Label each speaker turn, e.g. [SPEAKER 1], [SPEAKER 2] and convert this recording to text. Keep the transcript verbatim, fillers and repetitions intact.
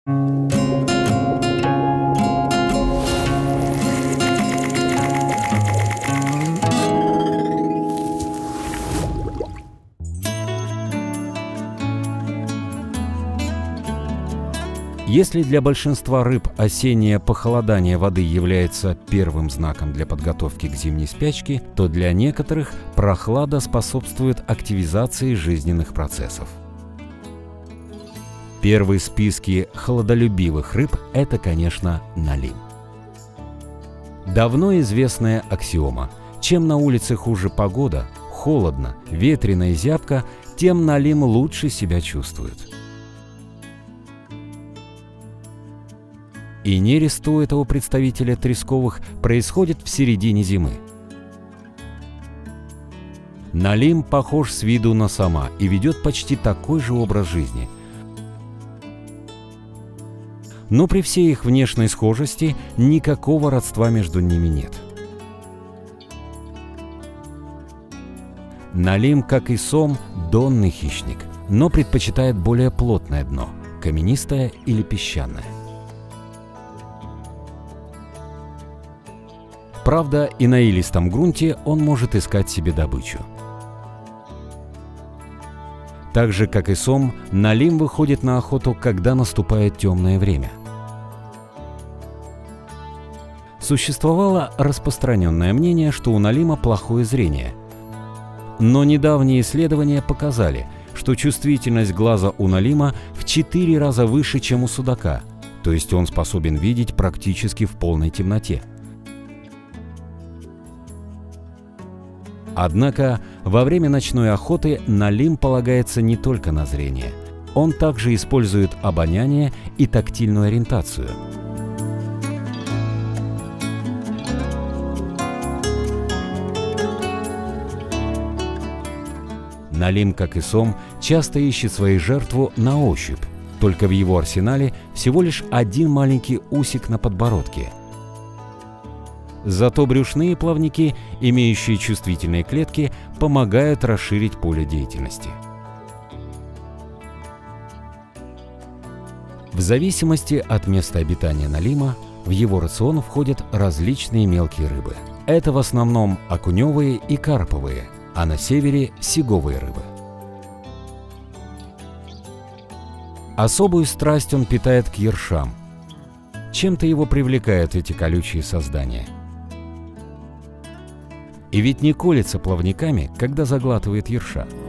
[SPEAKER 1] Если для большинства рыб осеннее похолодание воды является первым знаком для подготовки к зимней спячке, то для некоторых прохлада способствует активизации жизненных процессов. Первый в списке холодолюбивых рыб – это, конечно, налим. Давно известная аксиома: чем на улице хуже погода, холодно, ветрено и зябко, тем налим лучше себя чувствует. И нерест у этого представителя тресковых происходит в середине зимы. Налим похож с виду на сома и ведет почти такой же образ жизни. Но при всей их внешней схожести никакого родства между ними нет. Налим, как и сом, донный хищник, но предпочитает более плотное дно – каменистое или песчаное. Правда, и на илистом грунте он может искать себе добычу. Так же, как и сом, налим выходит на охоту, когда наступает темное время. Существовало распространенное мнение, что у налима плохое зрение. Но недавние исследования показали, что чувствительность глаза у налима в четыре раза выше, чем у судака, то есть он способен видеть практически в полной темноте. Однако во время ночной охоты налим полагается не только на зрение. Он также использует обоняние и тактильную ориентацию. Налим, как и сом, часто ищет свою жертву на ощупь, только в его арсенале всего лишь один маленький усик на подбородке. Зато брюшные плавники, имеющие чувствительные клетки, помогают расширить поле деятельности. В зависимости от места обитания налима, в его рацион входят различные мелкие рыбы. Это в основном окуневые и карповые, а на севере – сиговые рыбы. Особую страсть он питает к ершам. Чем-то его привлекают эти колючие создания. И ведь не колется плавниками, когда заглатывает ерша.